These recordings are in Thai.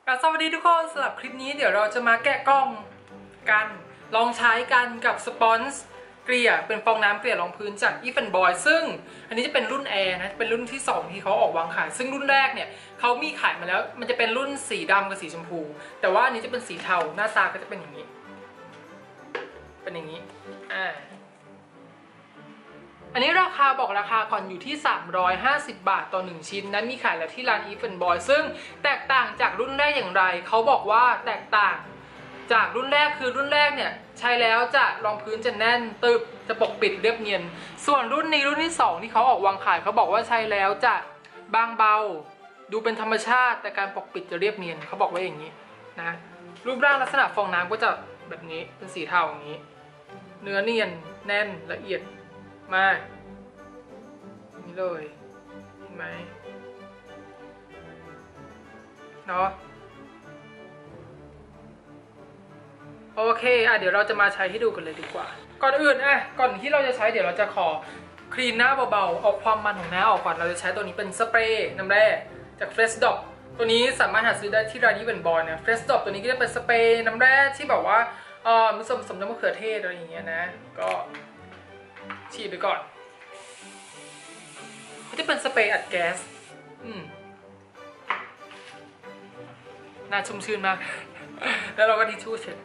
สวัสดีทุกคนสำหรับคลิปนี้เดี๋ยวเราจะมาแกะกล้องกันลองใช้กันกับสปอนซ์เกลี่ยเป็นฟองน้ำเกลี่ยรองพื้นจาก Eve & Boy ซึ่งอันนี้จะเป็นรุ่น Air นะเป็นรุ่นที่2ที่เขาออกวางขายซึ่งรุ่นแรกเนี่ยเขามีขายมาแล้วมันจะเป็นรุ่นสีดำกับสีชมพูแต่ว่าอันนี้จะเป็นสีเทาหน้าตาก็จะเป็นอย่างนี้เป็นอย่างนี้อันนี้ราคาบอกราคาก่อนอยู่ที่350 บาทต่อ1ชิ้นนั้นมีขายแล้วที่ร้าน Eve & Boy ซึ่งแตกต่างจากรุ่นแรกอย่างไรเขาบอกว่าแตกต่างจากรุ่นแรกคือรุ่นแรกเนี่ยใช้แล้วจะรองพื้นจะแน่นตึบจะปกปิดเรียบเนียนส่วนรุ่นนี้รุ่นที่2ที่เขาออกวางขายเขาบอกว่าใช้แล้วจะบางเบาดูเป็นธรรมชาติแต่การปกปิดจะเรียบเนียนเขาบอกว่าอย่างนี้นะรูปร่างลักษณะฟองน้ำก็จะแบบนี้เป็นสีเทาอย่างนี้เนื้อเนียนแน่นละเอียดมากนี่เลยเห็นไหมเนาะโอเคเดี๋ยวเราจะมาใช้ให้ดูกันเลยดีกว่าก่อนอื่นก่อนที่เราจะใช้เดี๋ยวเราจะขอคลีนหน้าเบาๆเอาความมันของหน้าออกก่อนเราจะใช้ตัวนี้เป็นสเปรย์น้ำแร่จาก Fresh Drop ตัวนี้สามารถหาซื้อได้ที่ร้านEve & Boyนะ Fresh Drop ตัวนี้ก็จะเป็นสเปรย์น้ำแร่ที่แบบว่ามีส่วนผสมน้ำมะเขือเทศอะไรอย่างเงี้ยนะก็ฉีดไปก่อนเขาจะเป็นสเปรย์อัดแก๊สน่าชุ่มชื่นมากแล้วเราก็ทิชชู่เช็ด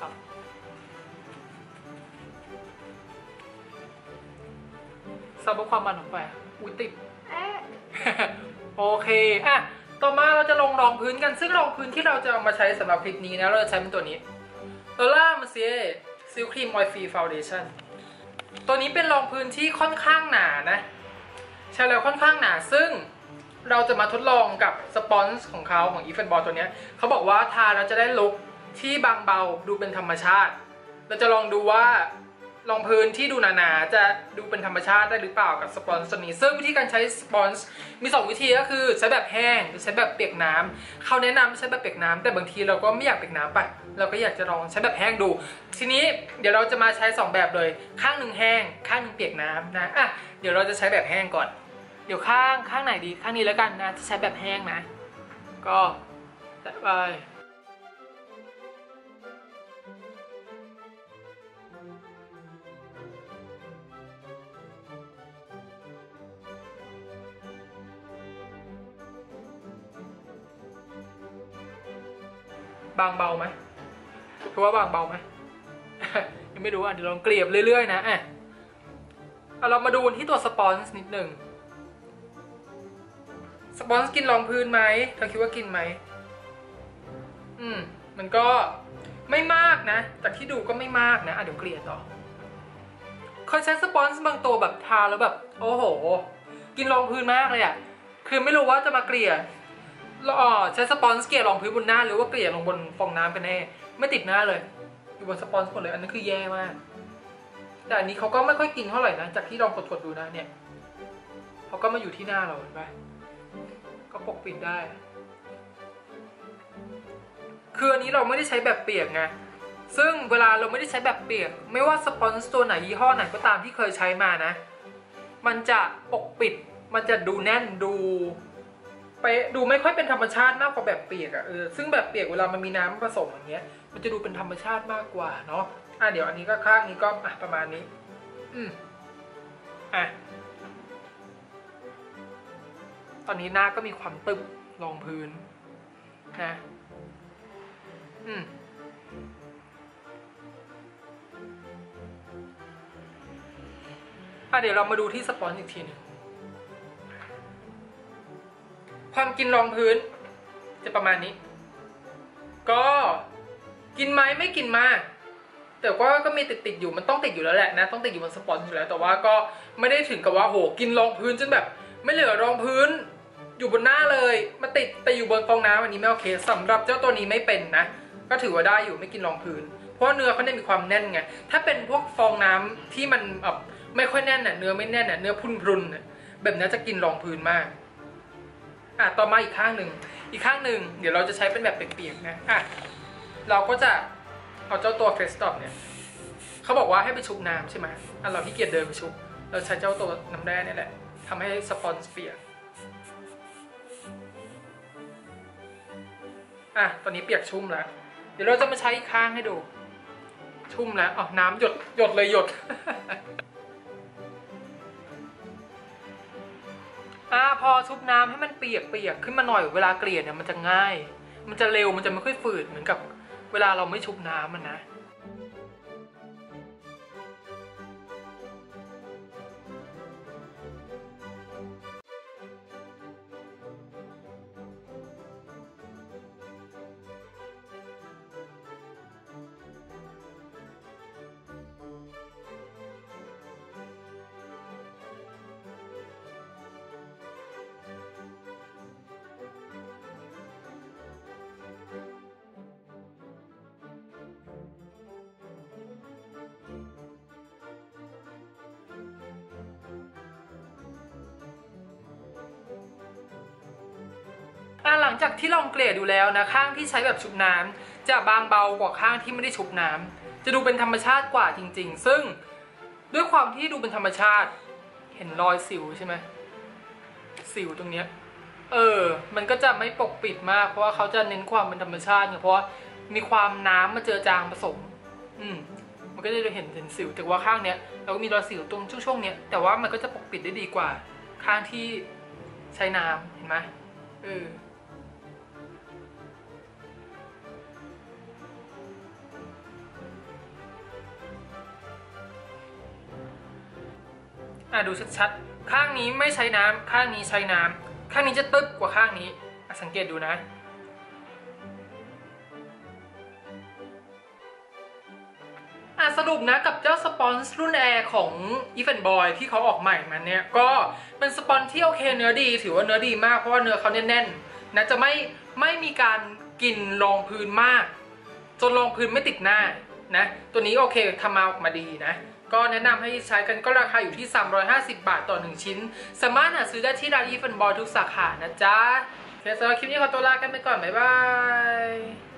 ซับความมันออกไปอุ้ยติดโอเคต่อมาเราจะลงรองพื้นกันซึ่งรองพื้นที่เราจะเอามาใช้สำหรับคลิปนี้นะเราจะใช้เป็นตัวนี้Laura Mercier Silk Cream Oil Free Foundation ตัวนี้เป็นรองพื้นที่ค่อนข้างหนานะใช้แล้วค่อนข้างหนาซึ่งเราจะมาทดลองกับสปอนซ์ของเขาของ Eve & Boy ตัวนี้เขาบอกว่าทาแล้วจะได้ลุคที่บางเบาดูเป็นธรรมชาติเราจะลองดูว่ารองพื้นที่ดูหนาๆจะดูเป็นธรรมชาติได้หรือเปล่ากับสปอนซ์ตัวนี้ซึ่งวิธีการใช้สปอนซ์มี2วิธีก็คือใช้แบบแห้งหรือใช้แบบเปียกน้ำเขาแนะนำใช้แบบเปียกน้ำแต่บางทีเราก็ไม่อยากเปียกน้ำไปเราก็อยากจะลองใช้แบบแห้งดูทีนี้เดี๋ยวเราจะมาใช้2แบบเลยข้างหนึ่งแห้งข้างหนึ่งเปียกน้ำนะเดี๋ยวเราจะใช้แบบแห้งก่อนเดี๋ยวข้างไหนดีข้างนี้แล้วกันนะจะใช้แบบแห้งนะก็แตะไปบางเบาไหมเพราะว่าบางเบาไหม ยังไม่รู้เดี๋ยวลองเกลี่ยเรื่อยๆนะเรามาดูที่ตัวสปอนซ์นิดหนึ่งสปอนซ์กินรองพื้นไหมเธอคิดว่ากินไหมมันก็ไม่มากนะแต่ที่ดูก็ไม่มากนะเดี๋ยวเกลี่ยต่อเคยใช้สปอนซ์บางตัวแบบทาแล้วแบบโอ้โหกินรองพื้นมากเลยคือไม่รู้ว่าจะมาเกลี่ยใช้สปอนซ์เกลี่ยรองพื้นบนหน้าหรือว่าเกลี่ยลงบนฟองน้ำกันแน่ไม่ติดหน้าเลยอยู่บนสปอนซ์หมดเลยอันนั้นคือแย่มากแต่อันนี้เขาก็ไม่ค่อยกินเท่าไหร่นะจากที่ลองกดดูนะเนี่ยเขาก็มาอยู่ที่หน้าเราเห็นไหมก็ปกปิดได้คืออันนี้เราไม่ได้ใช้แบบเปียกไงซึ่งเวลาเราไม่ได้ใช้แบบเปียกไม่ว่าสปอนซ์ตัวไหนยี่ห้อไหนก็ตามที่เคยใช้มานะมันจะปกปิดมันจะดูแน่นดูไม่ค่อยเป็นธรรมชาติมากกว่าแบบเปียกซึ่งแบบเปียกเวลามันมีน้ำผสมอย่างเงี้ยมันจะดูเป็นธรรมชาติมากกว่าเนาะเดี๋ยวอันนี้ก็ข้างนี้ก็ประมาณนี้ตอนนี้หน้าก็มีความตึบรองพื้นนะเดี๋ยวเรามาดูที่สปอนซ์อีกทีนึงความกินรองพื้นจะประมาณนี้ก็กินไหมไม่กินมากแต่ก็มีติดอยู่มันต้องติดอยู่แล้วแหละนะต้องติดอยู่บนสปอนซ์อยู่แล้วแต่ว่าก็ไม่ได้ถึงกับว่าโหกินรองพื้นจนแบบไม่เหลือรองพื้นอยู่บนหน้าเลยมาติดไปอยู่บนฟองน้ำอันนี้ไม่โอเคสำหรับเจ้าตัวนี้ไม่เป็นนะก็ถือว่าได้อยู่ไม่กินรองพื้นเพราะเนื้อเขาเนี่ยมีความแน่นไงถ้าเป็นพวกฟองน้ำที่มันไม่ค่อยแน่นเนื้อไม่แน่นเนื้อพุนแบบนี้จะกินรองพื้นมากต่อมาอีกข้างหนึ่งเดี๋ยวเราจะใช้เป็นแบบเปียกๆนะเราก็จะเอาเจ้าตัว Fresh Drop เนี่ยเขาบอกว่าให้ไปชุบน้ำใช่ไหมเราขี้เกียจเดินไปชุบเราใช้เจ้าตัวน้ำแร่นี่แหละทำให้สปอนซ์เปียกอ่ะตอนนี้เปียกชุ่มแล้วเดี๋ยวเราจะมาใช้อีกข้างให้ดูชุ่มแล้วอ๋อน้ำหยดเลยหยด พอชุบน้ำให้มันเปียกขึ้นมาหน่อยเวลาเกลี่ยเนี่ยมันจะง่ายมันจะเร็วมันจะไม่ค่อยฝืดเหมือนกับเวลาเราไม่ชุบน้ำมันนะหลังจากที่ลองเกลี่ยดูแล้วนะข้างที่ใช้แบบชุบน้ำจะบางเบากว่าข้างที่ไม่ได้ชุบน้ำจะดูเป็นธรรมชาติกว่าจริงๆซึ่งด้วยความที่ดูเป็นธรรมชาติเห็นรอยสิวใช่ไหมสิวตรงเนี้ยมันก็จะไม่ปกปิดมากเพราะว่าเขาจะเน้นความเป็นธรรมชาติเพราะว่ามีความน้ำมาเจือจางผสมมันก็จะเห็นสิวแต่ว่าข้างเนี้ยเราก็มีรอยสิวตรงช่วงเนี้ยแต่ว่ามันก็จะปกปิดได้ดีกว่าข้างที่ใช้น้ำเห็นไหมดูชัดๆข้างนี้ไม่ใช้น้ำข้างนี้ใช้น้ำข้างนี้จะตึ๊บกว่าข้างนี้สังเกตดูนะสรุปนะกับเจ้าสปอนซ์รุ่นแอร์ของ Even Boy ที่เขาออกใหม่มาเนี่ยก็เป็นสปอนที่โอเคเนื้อดีถือว่าเนื้อดีมากเพราะว่าเนื้อเขาแน่นๆนะจะไม่มีการกินรองพื้นมากจนรองพื้นไม่ติดหน้านะตัวนี้โอเคทำมาออกมาดีนะก็แนะนำให้ใช้กันก็ราคาอยู่ที่350 บาทต่อ1ชิ้นสามารถหาซื้อได้ที่ร้าน Even Boy ทุกสาขานะจ๊ะสำหรับคลิปนี้ขอตัวลากันไปก่อนบ๊ายบาย